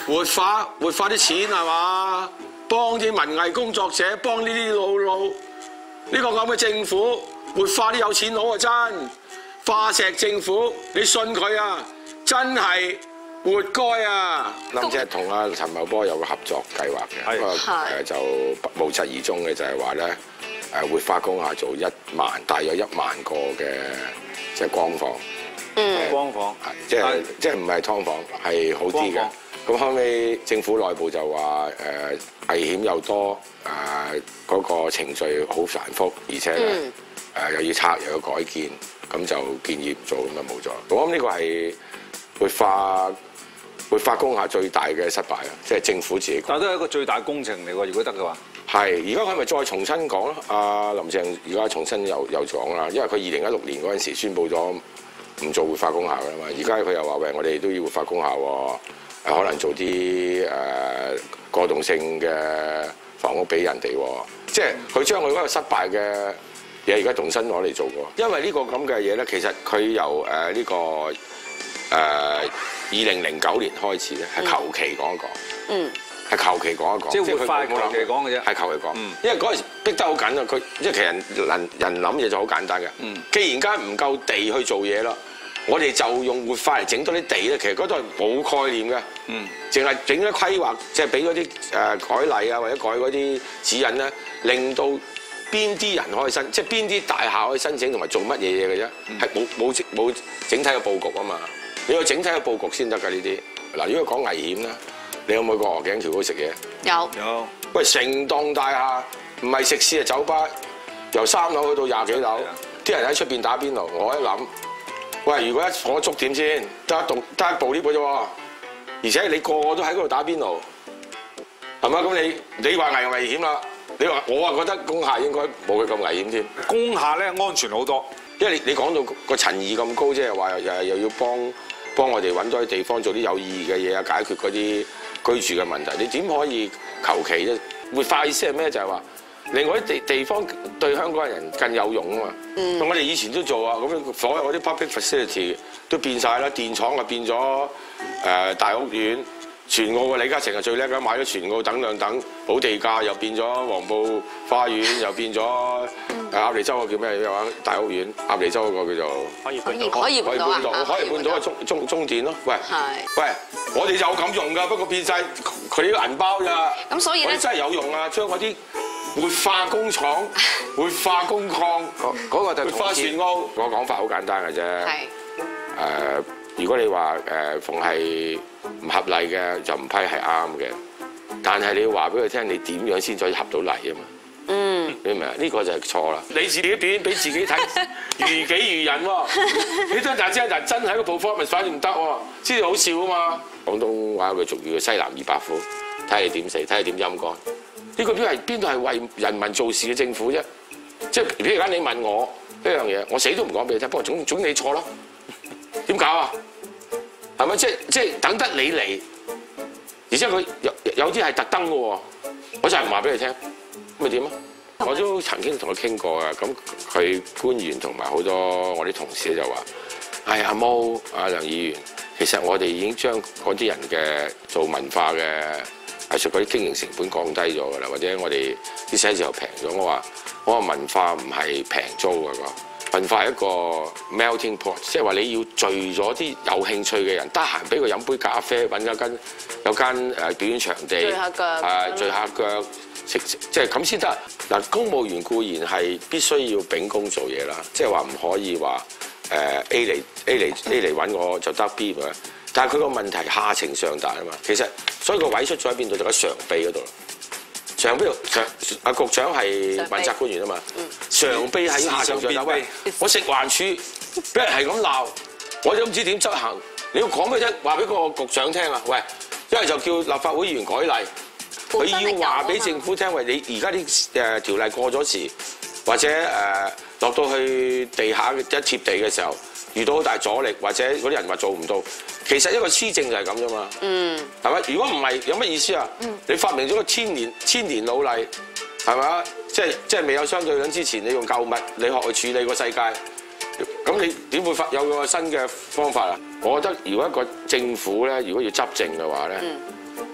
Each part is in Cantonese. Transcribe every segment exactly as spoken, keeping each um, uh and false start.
活化活化啲錢係嘛？幫啲文藝工作者，幫呢啲老老呢個咁嘅政府活化啲有錢佬啊！真化石政府，你信佢啊？真係活該啊！林姐同阿陳茂波有個合作計劃嘅，不過誒就無疾而終嘅，就係話咧誒活化工廈做一萬，大約一萬個嘅即係光房。 嗯，光房， 即係即係唔係劏房，係好啲嘅。咁後尾政府內部就話誒危險又多，誒嗰個程序好繁複，而且誒又要拆又要改建，咁就建議唔做，咁就冇咗。我諗呢個係活化活化工廈最大嘅失敗啊！即係政府自己講。 但都係一個最大工程嚟喎，如果得嘅話。 係，而家佢咪再重新講咯？阿林鄭而家重新又又講啦，因為佢二零一六年嗰陣時宣佈咗。唔做活化工廈㗎嘛，而家佢又話喂，我哋都要活化工廈喎，可能做啲誒過渡性嘅房屋俾人哋喎，即係佢將佢嗰個失敗嘅嘢而家重新攞嚟做過。因為呢個咁嘅嘢咧，其實佢由誒呢個誒二零零九年開始咧，係求其講一講，嗯，係求其講一講， 即係活化求其講嘅啫， 係求其講，因為嗰陣時逼得好緊啊，佢即係其實人人諗嘢就好簡單嘅，嗯，既然間唔夠地去做嘢啦。我哋就用活化嚟整多啲地咧，其實嗰度係冇概念嘅，嗯，淨係整啲規劃，即係俾嗰啲誒改例啊，或者改嗰啲指引咧，令到邊啲人可以申，即係邊啲大廈可以申請同埋做乜嘢嘢嘅啫，係冇冇冇整體嘅佈局啊嘛，你要整體嘅佈局先得㗎呢啲。嗱，如果講危險咧，你有冇去過鵝頸橋嗰度食嘢？ 有。 有。 喂，成棟大廈唔係食肆啊，酒吧，由三樓去到廿幾樓，啲人喺出邊打邊爐，我一諗。喂，如果一火燭點先？得一棟得一部 lift 啫喎，而且你個個都喺嗰度打邊爐，係嘛？咁你你話危唔危險啦？你話我啊覺得工廈應該冇佢咁危險添。 工廈咧安全好多， 因為你你講到個陳意咁高，即係話又又要幫幫我哋揾多啲地方做啲有意義嘅嘢啊，解決嗰啲居住嘅問題。你點可以求其啫？活化意思係咩？就係話。另外啲地地方對香港人更有用啊嘛，嗯、我哋以前都做啊，咁所有嗰啲 public facility 都變晒啦，電廠啊變咗誒、呃、大屋苑，全澳嘅李嘉誠係最叻㗎，買咗全澳等兩等，補地價又變咗黃埔花園，又變咗誒鴨脷洲個叫咩嘢話大屋苑，鴨脷洲嗰個叫做海怡半島，海怡半島啊， 海怡半島嘅中中中電咯，喂，喂，我哋有咁用㗎，不過變晒佢啲銀包咋， 咁所以咧真係有用啊，將嗰啲。活化工廠、活化工礦，嗰個就活化船澳。個講法好簡單嘅啫。係。誒，如果你話誒逢係唔合例嘅就唔批係啱嘅，但係你要話俾佢聽，你點樣先可以合到例啊嘛？嗯。你明唔明啊？呢個就係錯啦。你自己表演俾自己睇，如己如人喎。你真係真係真係一個 performance 反而唔得喎，先至好笑啊嘛。廣東話佢俗語叫西南二百虎，睇下你點死，睇下點陰乾。呢個邊係邊度係為人民做事嘅政府啫？即係譬如而家你問我呢樣嘢，我死都唔講俾你聽。不過總總你錯咯，點搞啊？係咪？即係即係等得你嚟，而且佢有有啲係特登嘅喎，我就係唔話俾你聽，咁咪點啊？我都曾經同佢傾過啊，咁佢官員同埋好多我啲同事就話：哎阿毛阿梁議員，其實我哋已經將嗰啲人嘅做文化嘅。藝術嗰啲經營成本降低咗㗎啦，或者我哋啲寫字樓平咗。我話我話文化唔係平租㗎，文化係一個 melting pot， 即係話你要聚咗啲有興趣嘅人，得閒俾佢飲杯咖啡，揾一間有間誒表演場地， 聚下腳， 誒聚下腳食，即係咁先得。嗱，公務員固然係必須要秉公做嘢啦，即係話唔可以話誒 A 嚟 A 嚟 A 嚟揾我就得 B 㗎。但係佢個問題下情上達啊嘛，其實所以個位出咗喺邊度就喺常秘嗰度。常秘常阿局長係問責官員啊嘛，常秘喺下情上達。喂，我食環署俾人係咁鬧，我都唔知點執行。你要講咩啫？話俾個局長聽啊！喂，一係就叫立法會議員改例，佢要話俾政府聽，喂，你而家啲誒條例過咗時，或者誒落到去地下一貼地嘅時候。遇到好大阻力，或者嗰啲人話做唔到，其實一個施政就係咁啫嘛。嗯，係咪？如果唔係，有乜意思啊？嗯，你發明咗個千年千年老例，係咪啊？即係即係未有相對論之前，你用舊物理學去處理個世界，咁你點會發有個新嘅方法啊？我覺得如果一個政府咧，如果要執政嘅話咧，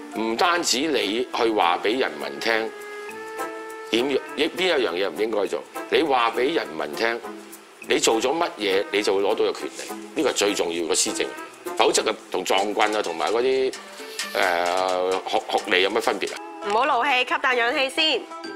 唔單止你去話俾人民聽點邊一樣嘢唔應該做，你話俾人民聽你做咗乜嘢，你就會攞到個權利，呢個係最重要嘅施政。否則嘅同撞棍啊，同埋嗰啲誒學學歷有乜分別啊？ 唔好勞氣，吸啖氧氣先。